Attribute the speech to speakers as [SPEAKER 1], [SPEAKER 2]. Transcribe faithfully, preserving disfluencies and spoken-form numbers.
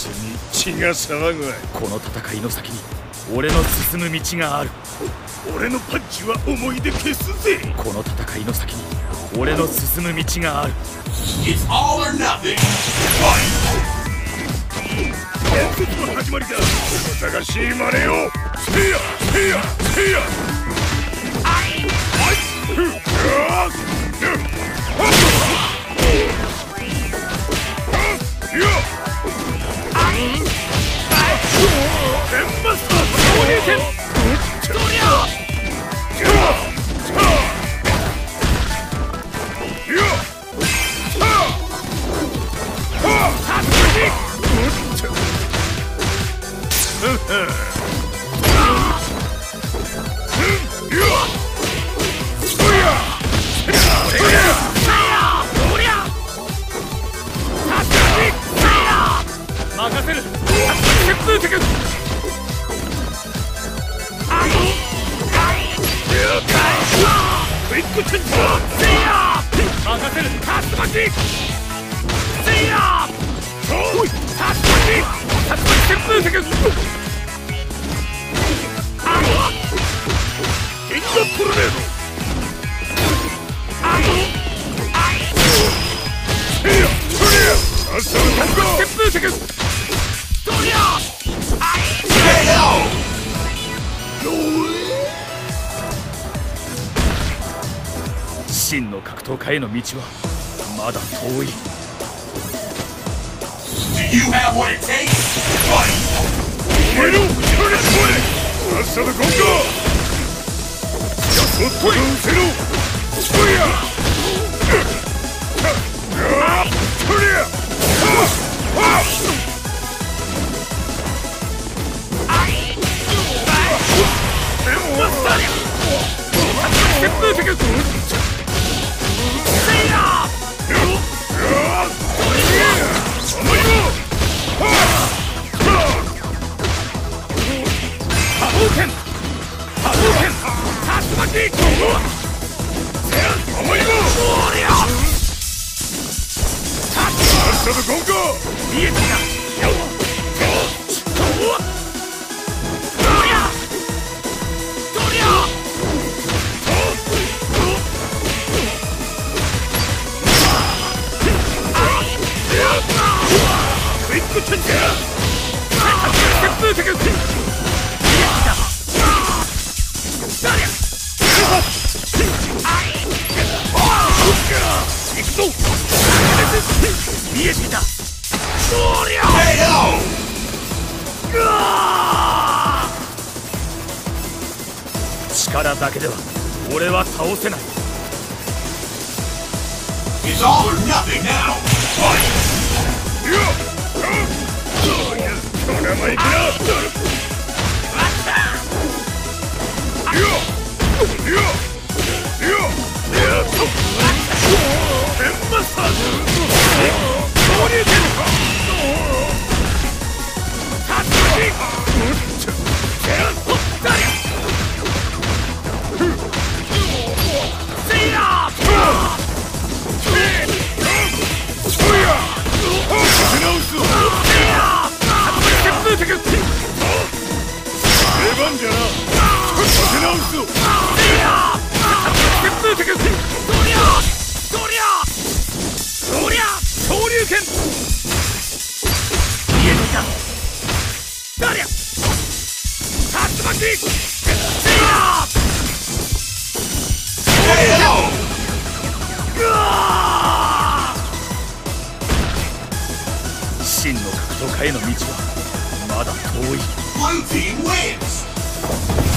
[SPEAKER 1] すに血が騒ぐわい。
[SPEAKER 2] この戦いの先に俺の進む道がある。
[SPEAKER 1] 俺のパンチは思い出消すぜ。
[SPEAKER 2] この戦いの先に俺の進む道がある。
[SPEAKER 3] It's all or nothing. Fight.
[SPEAKER 1] 伝説の始まりだ。探しい真似をせいやせいやせいや。
[SPEAKER 2] 任せる。旋風脚。
[SPEAKER 1] クイックチェンジだ。
[SPEAKER 2] せいや任せる。竜巻。せいやおい竜巻。竜巻旋風脚。
[SPEAKER 1] キングトルネード。せいやトルネード。朝の
[SPEAKER 2] 竜巻旋風脚。ドリア真の格闘家への道はまだ遠い。
[SPEAKER 3] Do you have what it takes? Fight.
[SPEAKER 1] お前の後ろに来い。朝のゴンガー。やっととせろ。トリアトリア。
[SPEAKER 2] 旋風脚。せいや波動拳。波動拳。竜巻。せや甘いぞ。おりゃ
[SPEAKER 1] 朝のゴンガー。
[SPEAKER 2] 見えてきた。よっどりゃどりゃ
[SPEAKER 1] クイックチェンジだ。
[SPEAKER 2] 旋風脚。見えてきた。だりゃ行くぞ。見えてきた。どりゃ うわ力だけでは俺は倒せない。
[SPEAKER 3] It's all or nothing now. Fight.
[SPEAKER 1] いやそうやこれもいくな。いやいやいやいやとエンマサーズ投入点か。竜巻。せいや出番じゃな。立て直すぞ。
[SPEAKER 2] 旋風脚。ドリャドリャドリャ昇竜拳。見えてきた。ダリャ竜巻。せいやうわ真の格闘家への道はまだ遠い。
[SPEAKER 3] Blue team wins.